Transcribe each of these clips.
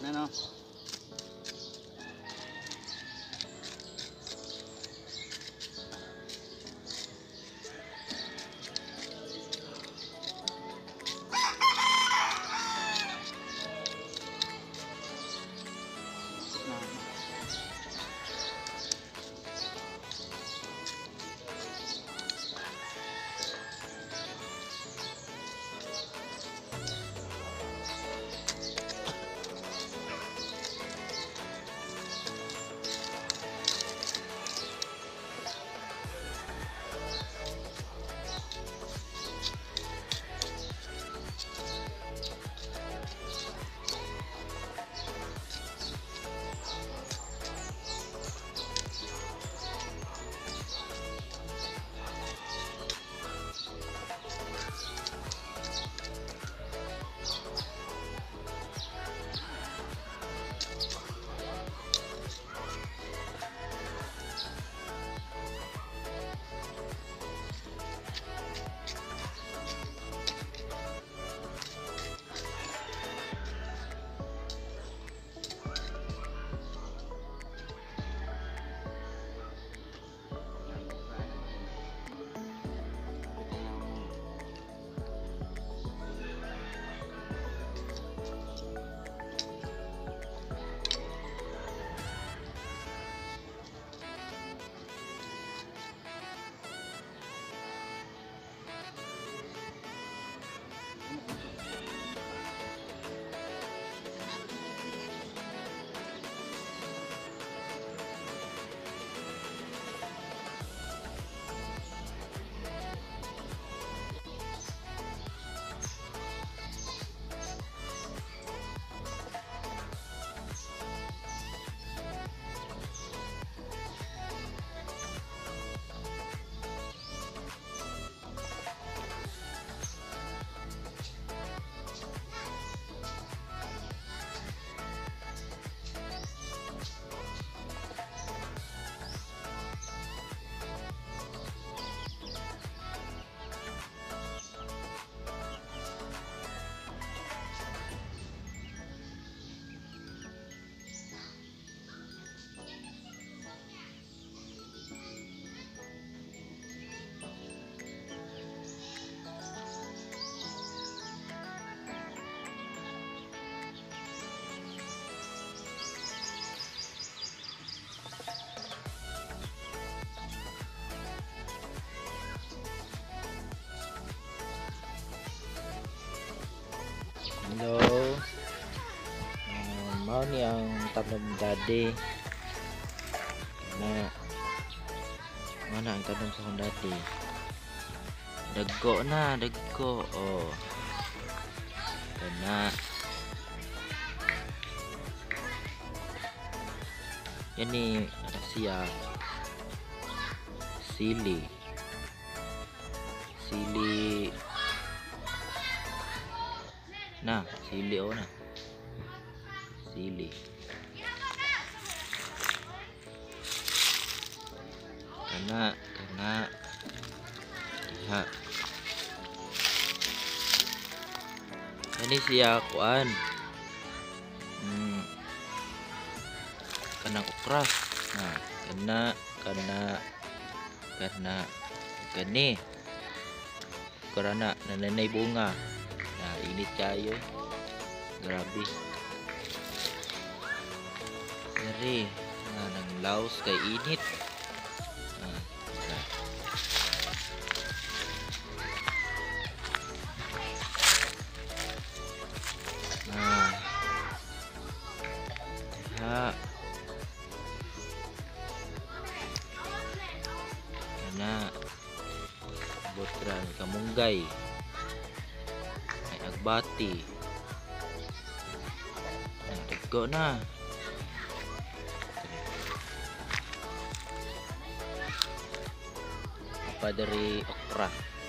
Ano? Hello. Mau ni ang tanom dadi. Na mana ang tanom sa dadi. Dagko na, dagko. Oh. Kana. Yan ni siya. Sili. Sili. Nah, sili oh na. Sili. Kana diha. Ini siya kuan. Kana okra. Nah, kana gani. Karena nanay bunga. Nah, init kayo. Grabe. Dari, nang laos kay init. Karena buat keran kamunggay. Agbati. Dagko na. Apa dari okra?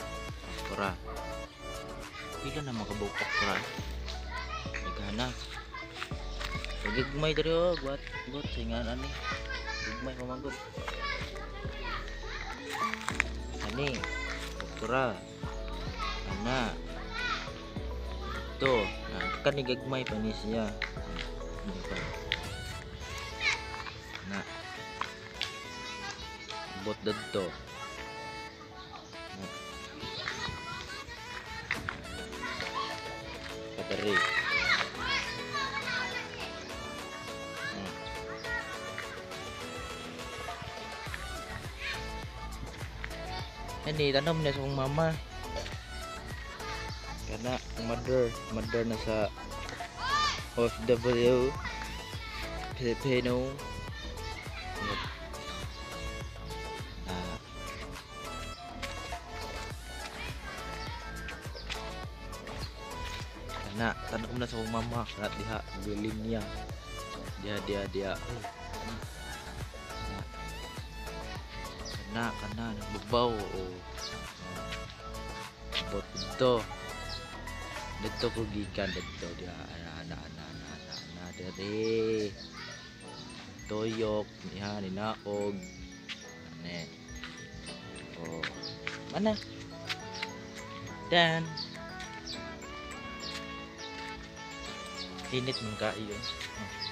Pila na makabuk okra? Nagana. Gigmay dari buat singan ani. Gigmay pamangkot. Ani okra. Ana. Tuh, nah kan ni gagmay pa ni siya. mo ito. Na. Bot dito. Na. Kadari. Ini tanam na sa kong mama. Karena mother na sa OFW Filipino. Karena tanam na sa kong mama. Karena diha linya. Dia. Karena nagbabaw o bot dito ko gikan dito dia ana dere toyok niha ni naog ane oh mana dan init man ka iyo